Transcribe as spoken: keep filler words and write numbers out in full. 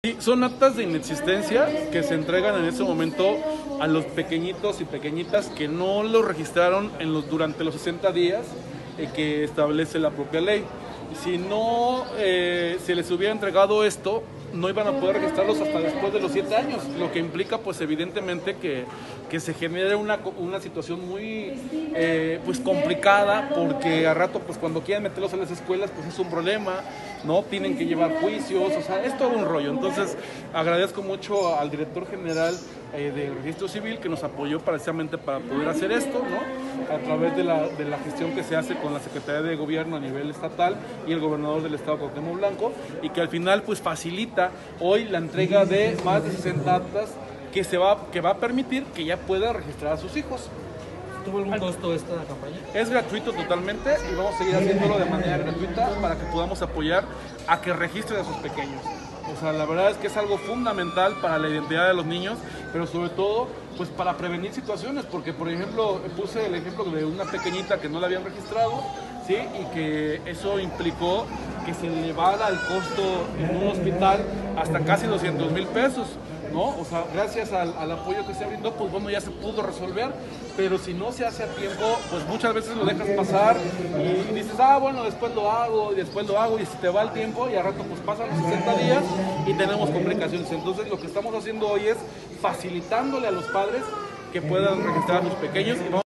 Sí, son actas de inexistencia que se entregan en ese momento a los pequeñitos y pequeñitas que no lo registraron en los, durante los sesenta días eh, que establece la propia ley. Si no eh, se les hubiera entregado esto, no iban a poder registrarlos hasta después de los siete años, lo que implica pues evidentemente que, que se genere una, una situación muy eh, pues complicada, porque a rato pues cuando quieren meterlos a las escuelas pues es un problema, ¿no? Tienen que llevar juicios, o sea, es todo un rollo. Entonces agradezco mucho al director general eh, del Registro Civil que nos apoyó precisamente para poder hacer esto, ¿no? A través de la, de la gestión que se hace con la Secretaría de Gobierno a nivel estatal y el gobernador del estado, Cuauhtémoc Blanco, y que al final pues facilita hoy la entrega de más de sesenta actas que, se va, que va a permitir que ya pueda registrar a sus hijos. ¿Tuvo algún costo esta campaña? Es gratuito totalmente y vamos a seguir haciéndolo de manera gratuita para que podamos apoyar a que registren a sus pequeños. O sea, la verdad es que es algo fundamental para la identidad de los niños, pero sobre todo pues para prevenir situaciones, porque por ejemplo puse el ejemplo de una pequeñita que no la habían registrado, ¿sí? Y que eso implicó que se elevara el costo en un hospital hasta casi doscientos mil pesos, ¿no? O sea, gracias al, al apoyo que se brindó, pues bueno, ya se pudo resolver, pero si no se hace a tiempo, pues muchas veces lo dejas pasar y, y dices, ah, bueno, después lo hago, y después lo hago, y si te va el tiempo, y al rato pues pasan los sesenta días y tenemos complicaciones. Entonces lo que estamos haciendo hoy es facilitándole a los padres que puedan registrar a sus pequeños y vamos